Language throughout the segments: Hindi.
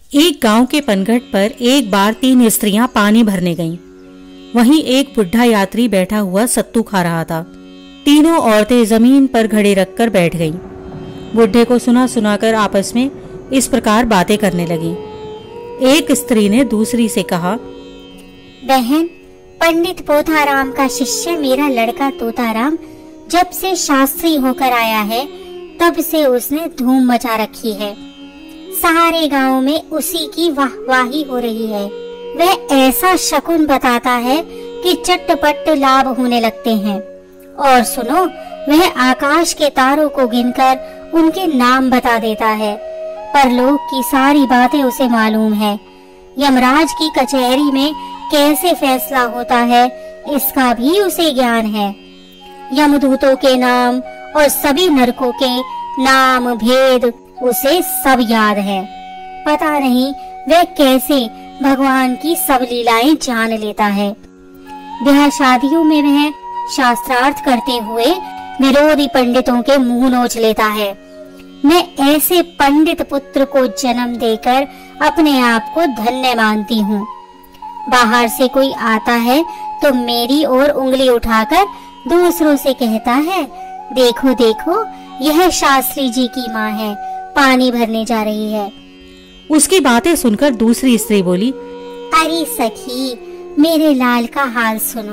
एक गांव के पनघट पर एक बार 3 स्त्रियां पानी भरने गईं। वहीं एक बुढ़ा यात्री बैठा हुआ सत्तू खा रहा था। तीनों औरतें जमीन पर घड़े रखकर बैठ गईं। बुढ़े को सुना सुनाकर आपस में इस प्रकार बातें करने लगी। एक स्त्री ने दूसरी से कहा, बहन, पंडित पोथाराम का शिष्य मेरा लड़का तोताराम जब से शास्त्री होकर आया है तब से उसने धूम मचा रखी है। सारे गांव में उसी की वाहवाही हो रही है। वह ऐसा शकुन बताता है कि चटपट लाभ होने लगते हैं। और सुनो, वह आकाश के तारों को गिनकर उनके नाम बता देता है। परलोक की सारी बातें उसे मालूम है। यमराज की कचहरी में कैसे फैसला होता है इसका भी उसे ज्ञान है। यमदूतों के नाम और सभी नरकों के नाम भेद उसे सब याद है। पता नहीं वह कैसे भगवान की सब लीलाएं जान लेता है। ब्याह शादियों में वह शास्त्रार्थ करते हुए विरोधी पंडितों के मुंह नोच लेता है। मैं ऐसे पंडित पुत्र को जन्म देकर अपने आप को धन्य मानती हूँ। बाहर से कोई आता है तो मेरी ओर उंगली उठाकर दूसरों से कहता है, देखो देखो, यह शास्त्री जी की माँ है, पानी भरने जा रही है। उसकी बातें सुनकर दूसरी स्त्री बोली, अरे सखी, मेरे लाल का हाल सुनो।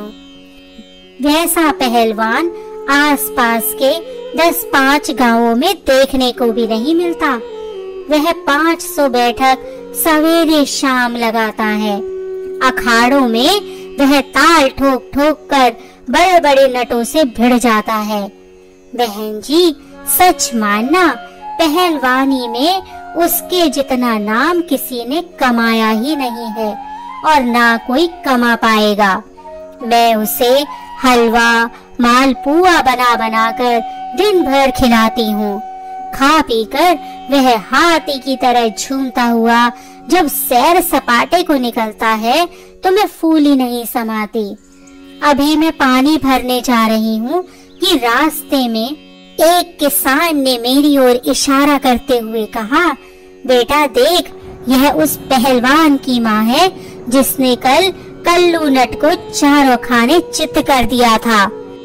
वैसा पहलवान आसपास के 10-5 गांवों में देखने को भी नहीं मिलता। वह 500 बैठक सवेरे शाम लगाता है। अखाड़ों में वह ताल ठोक ठोक कर बड़े बड़े नटों से भिड़ जाता है। बहन जी, सच मानना, पहलवानी में उसके जितना नाम किसी ने कमाया ही नहीं है और ना कोई कमा पाएगा। मैं उसे हलवा मालपुआ बना बनाकर दिन भर खिलाती हूँ। खा पी कर वह हाथी की तरह झूमता हुआ जब सैर सपाटे को निकलता है तो मैं फूली नहीं समाती। अभी मैं पानी भरने जा रही हूँ कि रास्ते में एक किसान ने मेरी ओर इशारा करते हुए कहा, बेटा देख, यह उस पहलवान की माँ है जिसने कल कल्लू नट को चारों खाने चित कर दिया था।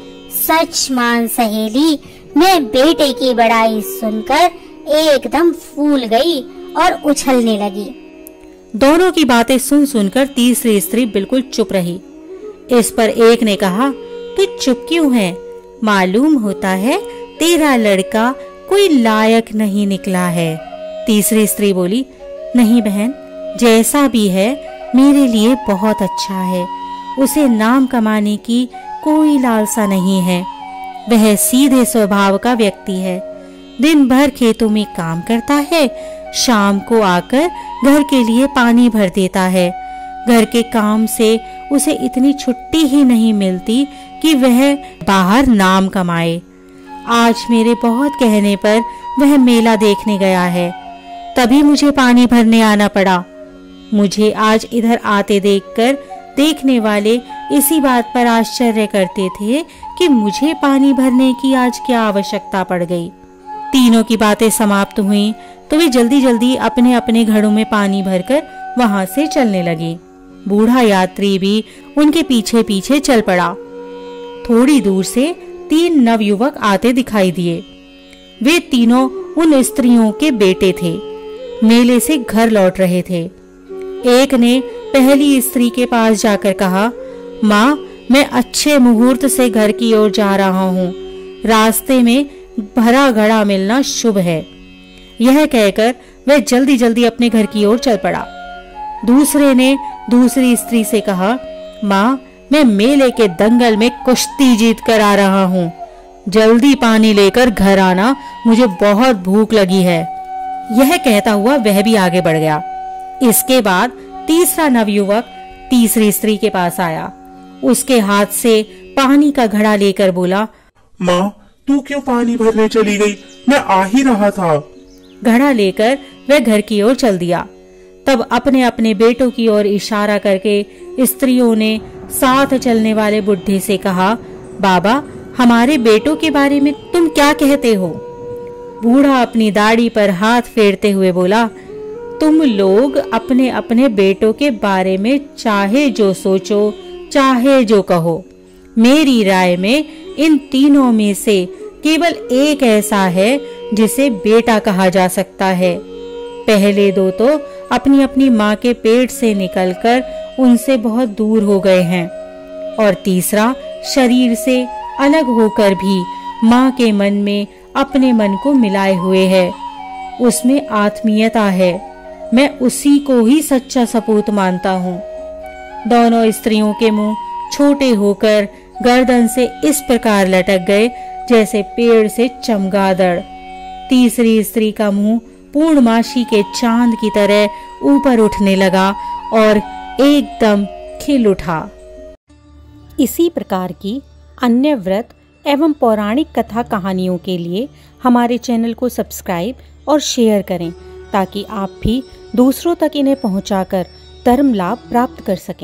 सच मान सहेली, मैं बेटे की बड़ाई सुनकर एकदम फूल गई और उछलने लगी। दोनों की बातें सुन सुनकर तीसरी स्त्री बिल्कुल चुप रही। इस पर एक ने कहा, तू चुप क्यों है? मालूम होता है तेरा लड़का कोई लायक नहीं निकला है। तीसरी स्त्री बोली, नहीं बहन, जैसा भी है मेरे लिए बहुत अच्छा है। उसे नाम कमाने की कोई लालसा नहीं है। वह सीधे स्वभाव का व्यक्ति है। दिन भर खेतों में काम करता है, शाम को आकर घर के लिए पानी भर देता है। घर के काम से उसे इतनी छुट्टी ही नहीं मिलती कि वह बाहर नाम कमाए। आज मेरे बहुत कहने पर वह मेला देखने गया है, तभी मुझे पानी भरने आना पड़ा। मुझे आज इधर आते देखकर देखने वाले इसी बात पर आश्चर्य करते थे कि मुझे पानी भरने की आज क्या आवश्यकता पड़ गई। तीनों की बातें समाप्त हुई तो वे जल्दी जल्दी अपने अपने घड़ों में पानी भरकर वहां से चलने लगी। बूढ़ा यात्री भी उनके पीछे पीछे चल पड़ा। थोड़ी दूर से 3 नवयुवक आते दिखाई दिए। वे तीनों उन स्त्रियों के बेटे थे। मेले से घर लौट रहे थे। एक ने पहली स्त्री के पास जाकर कहा, माँ, मैं अच्छे मुहूर्त से घर की ओर जा रहा हूँ। रास्ते में भरा घड़ा मिलना शुभ है। यह कहकर वह जल्दी जल्दी अपने घर की ओर चल पड़ा। दूसरे ने दूसरी स्त्री से कहा, माँ, मैं मेले के दंगल में कुश्ती जीत कर आ रहा हूँ। जल्दी पानी लेकर घर आना, मुझे बहुत भूख लगी है। यह कहता हुआ वह भी आगे बढ़ गया। इसके बाद तीसरा नवयुवक तीसरी स्त्री के पास आया। उसके हाथ से पानी का घड़ा लेकर बोला, माँ, तू क्यों पानी भरने चली गई? मैं आ ही रहा था। घड़ा लेकर वह घर की ओर चल दिया। तब अपने अपने बेटों की ओर इशारा करके स्त्रियों ने साथ चलने वाले बुढ़े से कहा, बाबा, हमारे बेटों के बारे में तुम क्या कहते हो? बूढ़ा अपनी दाढ़ी पर हाथ फेरते हुए बोला, तुम लोग अपने अपने बेटों के बारे में चाहे जो सोचो, चाहे जो कहो, मेरी राय में इन तीनों में से केवल एक ऐसा है जिसे बेटा कहा जा सकता है। पहले दो तो अपनी अपनी माँ के पेट से निकलकर उनसे बहुत दूर हो गए हैं, और तीसरा शरीर से अलग होकर भी माँ के मन में अपने मन को मिलाए हुए है। उसमें आत्मीयता है। मैं उसी को ही सच्चा सपूत मानता हूँ। दोनों स्त्रियों के मुंह छोटे होकर गर्दन से इस प्रकार लटक गए जैसे पेड़ से चमगादड़। तीसरी स्त्री का मुंह पूर्णमासी के चांद की तरह ऊपर उठने लगा और एकदम खिल उठा। इसी प्रकार की अन्य व्रत एवं पौराणिक कथा कहानियों के लिए हमारे चैनल को सब्सक्राइब और शेयर करें, ताकि आप भी दूसरों तक इन्हें पहुंचाकर धर्म लाभ प्राप्त कर सकें।